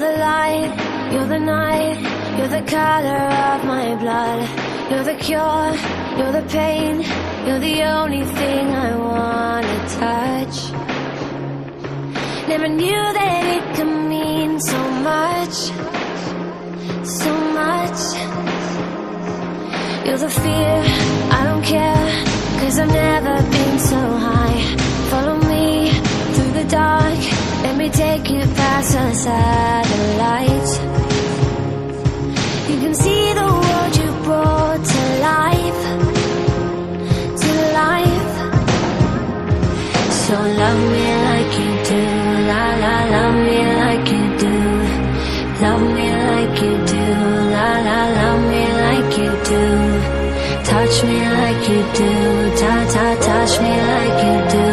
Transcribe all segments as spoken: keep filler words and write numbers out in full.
the light, you're the night, you're the color of my blood. You're the cure, you're the pain, you're the only thing I wanna touch. Never knew that it could mean so much, so much. You're the fear, I don't care, 'cause I've never been so high. Follow me through the dark, let me take you past the satellites. You can see the world you brought to life, to life. So love me like you do, la la, love me like you do. Love me like you do, la la, love me like you do. Touch me like you do, ta ta, touch me like you do.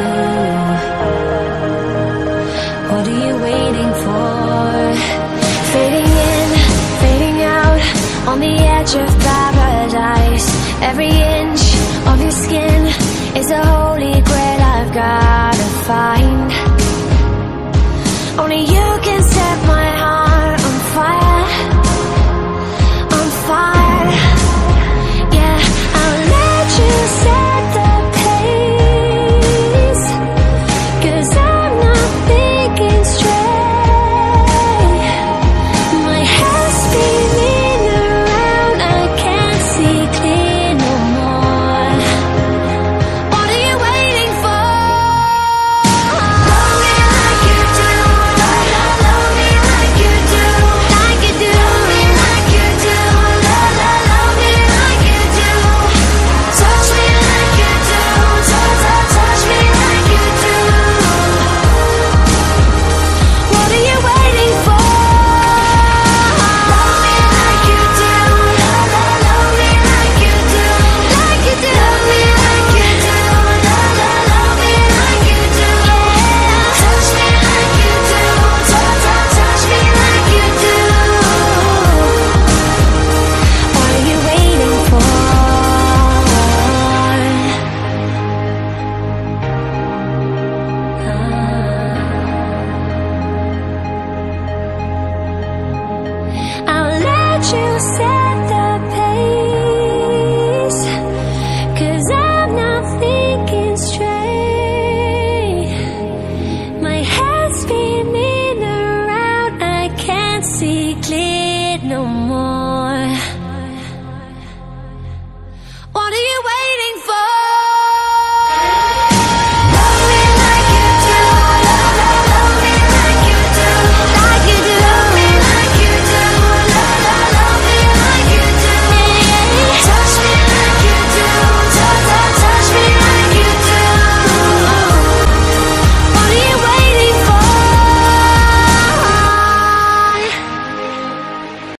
What are you waiting for? Fading in, fading out, on the edge of paradise. Every inch of your skin is a holy grail I've gotta find. Only you can set my heart